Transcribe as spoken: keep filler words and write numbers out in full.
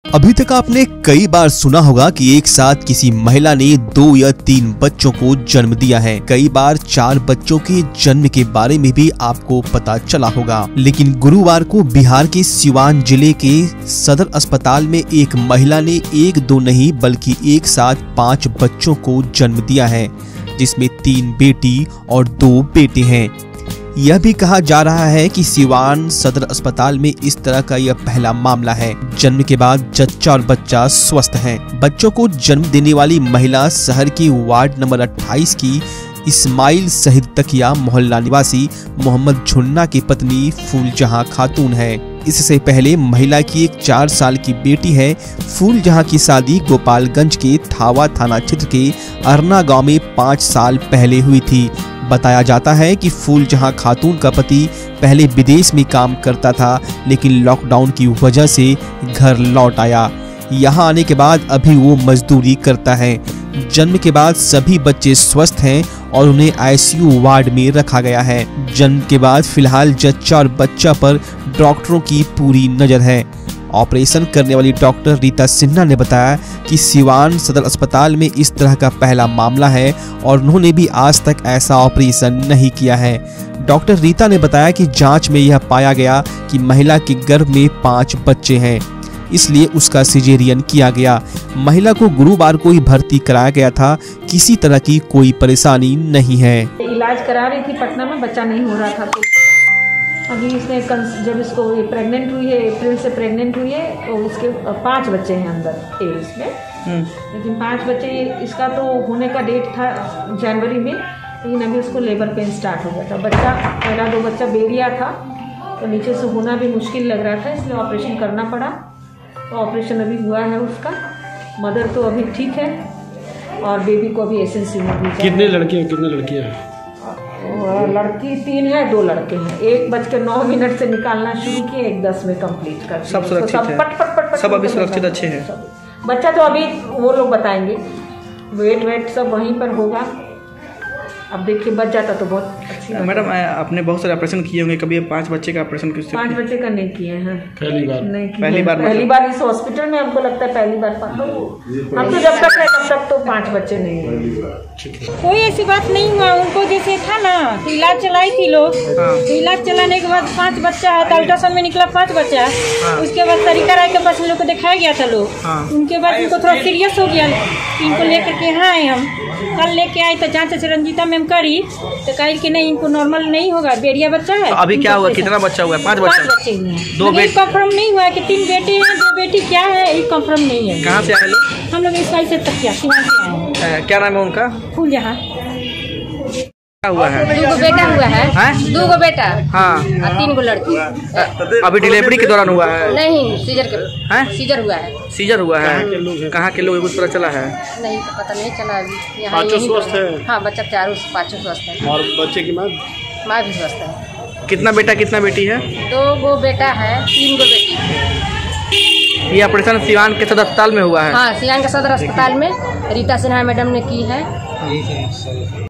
अभी तक आपने कई बार सुना होगा कि एक साथ किसी महिला ने दो या तीन बच्चों को जन्म दिया है। कई बार चार बच्चों के जन्म के बारे में भी आपको पता चला होगा। लेकिन गुरुवार को बिहार के सिवान जिले के सदर अस्पताल में एक महिला ने एक दो नहीं बल्कि एक साथ पाँच बच्चों को जन्म दिया है, जिसमें तीन बेटी और दो बेटे हैं। यह भी कहा जा रहा है कि सिवान सदर अस्पताल में इस तरह का यह पहला मामला है। जन्म के बाद जच्चा और बच्चा स्वस्थ हैं। बच्चों को जन्म देने वाली महिला शहर के वार्ड नंबर अट्ठाईस की इस्माइल शहीद तकिया मोहल्ला निवासी मोहम्मद झुन्ना की पत्नी फूलजहां खातून है। इससे पहले महिला की एक चार साल की बेटी है। फूलजहां की शादी गोपालगंज के थावा थाना क्षेत्र के अरना गांव में पाँच साल पहले हुई थी। बताया जाता है कि फूलजहां खातून का पति पहले विदेश में काम करता था, लेकिन लॉकडाउन की वजह से घर लौट आया। यहां आने के बाद अभी वो मजदूरी करता है। जन्म के बाद सभी बच्चे स्वस्थ हैं और उन्हें आईसीयू वार्ड में रखा गया है। जन्म के बाद फिलहाल जच्चा और बच्चा पर डॉक्टरों की पूरी नजर है। ऑपरेशन करने वाली डॉक्टर रीता सिन्हा ने बताया कि सिवान सदर अस्पताल में इस तरह का पहला मामला है और उन्होंने भी आज तक ऐसा ऑपरेशन नहीं किया है। डॉक्टर रीता ने बताया कि जांच में यह पाया गया कि महिला के गर्भ में पाँच बच्चे हैं, इसलिए उसका सिजेरियन किया गया। महिला को गुरुवार को ही भर्ती कराया गया था। किसी तरह की कोई परेशानी नहीं है। इलाज करा रही थी पटना में, बच्चा नहीं हो रहा था। तो अभी इसने जब इसको ये प्रेग्नेंट हुई है, अप्रैल से प्रेग्नेंट हुई है, तो इसके पांच बच्चे हैं अंदर इसमें। लेकिन पांच बच्चे इसका तो होने का डेट था जनवरी में, लेकिन अभी उसको लेबर पेन स्टार्ट हो गया था। बच्चा पहला दो बच्चा बेरिया था, तो नीचे से होना भी मुश्किल लग रहा था, इसलिए ऑपरेशन करना पड़ा। तो ऑपरेशन अभी हुआ है उसका। मदर तो अभी ठीक है और बेबी को अभी एसएनसी में भेजा। कितने लड़के हैं कितने लड़कियां हैं? लड़की तीन है, दो लड़के हैं। एक बज के नौ मिनट से निकालना शुरू किए, एक दस में कंप्लीट कर। सब सुरक्षित सब है? पट पट पट पट सब अभी सुरक्षित अच्छे हैं? बच्चा तो अभी वो लोग बताएंगे, वेट वेट सब वहीं पर होगा। अब देखिए बच जाता तो बहुत अच्छी। मैडम आपने बहुत सारे ऑपरेशन किए होंगे, कभी पांच बच्चे का ऑपरेशन किस? पांच बच्चे का नहीं किए हैं। पहली बार नहीं किए। पहली बार पहली बार इस हॉस्पिटल में हमको लगता है पहली बार। हम तो जब तक है तब तक तो पांच बच्चे नहीं है। कोई ऐसी बात नहीं हुआ। उनको जैसे था ना तो इलाज चलाई थी लोग। तो इलाज चलाने के बाद पांच बच्चा है, अल्ट्रासाउंड में निकला पांच बच्चा है। उसके बाद तरीका राय के पास हम लोग को दिखाया गया था लोग। उनके बाद उनको थोड़ा सीरियस हो गया, इनको लेकर के यहाँ आए। हम कल लेके आए तो जांच से रंजीता मैम करी तो कही कि नहीं, इनको नॉर्मल नहीं होगा, बेरिया बच्चा है। तो अभी क्या हुआ, कितना बच्चा हुआ? पांच बच्चे बच्चे हुए हैं। दो बेटे कंफर्म नहीं हुआ कि तीन बेटे हैं दो बेटी क्या है, ये कंफर्म नहीं है। कहाँ से आए लोग? हम लोग इस से तकिया सिवान से आए हैं। क्या नाम है उनका? फूलजहां। क्या हुआ है? दो बेटा हुआ है, दो गो बेटा हाँ और तीन गो लड़की। अभी डिलीवरी के दौरान हुआ है? नहीं, सीजर के हैं? सीजर हुआ है। सीजर हुआ है? कहाँ के लोग कुछ पता चला है? नहीं तो पता नहीं चला अभी। यहाँ पाँचों स्वस्थ है? हाँ, बच्चा चारों पाँचों स्वस्थ है। और बच्चे की माँ माँ भी स्वस्थ है। कितना बेटा कितना बेटी है? दो गो बेटा है, तीन गो बेटी। ये ऑपरेशन सिवान के सदर अस्पताल में हुआ है? हाँ, सिवान के सदर अस्पताल में रीता सिन्हा मैडम ने की है।